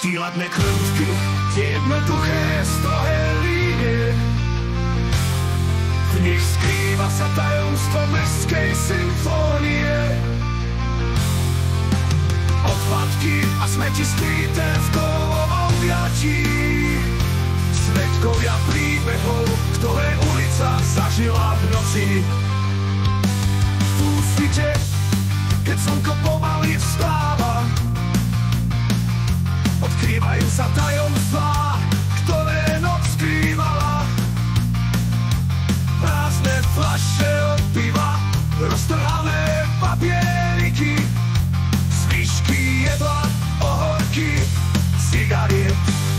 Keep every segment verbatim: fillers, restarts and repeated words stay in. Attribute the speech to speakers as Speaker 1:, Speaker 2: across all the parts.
Speaker 1: Ty ladné kryvky, tie jednoduché, strohé línie. V nich skrýva sa tajomstvo mestskej symfónie. Odpadky a smeti skryté v kovovom objatí. Svedkovia príbehov, ktoré ulica zažila v noci. V úsvite, keď slnko pomaly vstáva, odkrývajú sa tajomstvá, ktoré noc skrývala. Prázdne fľaše od piva, roztrhané papieriky, zvyšky jedla, ohorky, cigariet.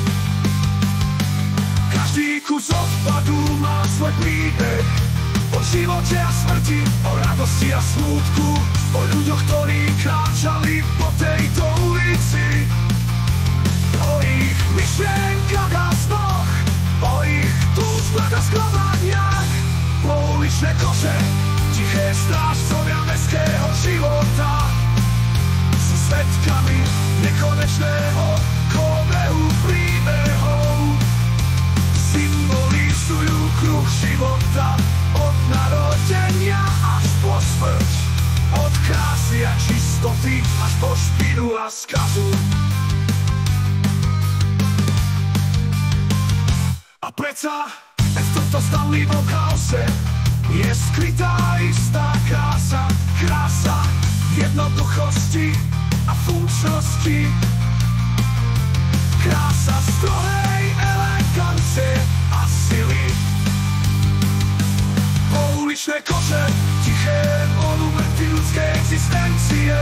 Speaker 1: Každý kus odpadu má svoj príbeh, o živote a smrti, o radosti a smútku, o ľuďoch, ktorí kráčali po tejto ulici. O ich myšlienkach a snoch, o ich túžbách a sklamaniach. Pouličné koše, tiché strážcovia mestského života, sú svedkami nekonečného kovovu príbehov. Symbolizujú kruh života, od narodenia až po smrť, od krásy a čistoty až po špinu a skazu. A predsa v tomto stanlivom chaose je skrytá istá krása. Krása jednoduchosti a funkčnosti. Krása strohej elegancie a sily. Pouličné koše, tiché monumenty ľudskej existencie,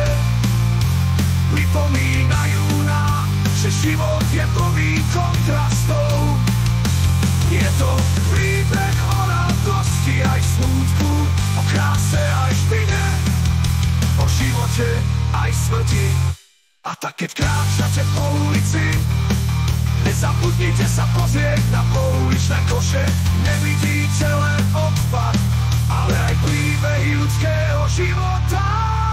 Speaker 1: pripomínajú nám, že život je plný kontrastov. Je to príbeh o radosti aj smútku, o kráse aj špine, o živote aj smrti. A tak keď kráčate po ulici, nezabudnite sa pozrieť na pouličné koše. Nevidíte len odpad, ale aj príbehy ľudského života.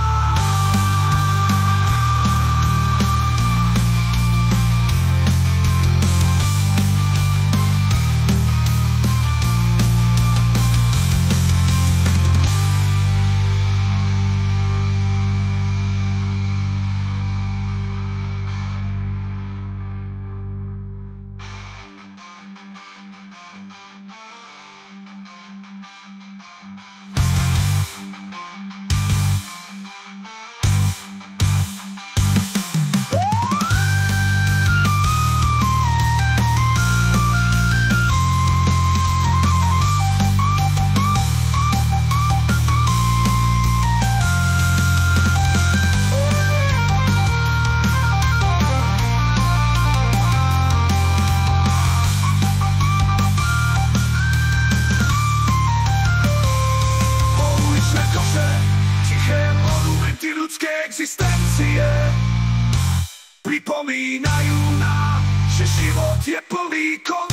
Speaker 1: Existencie pripomínajú nám, že život je plný kon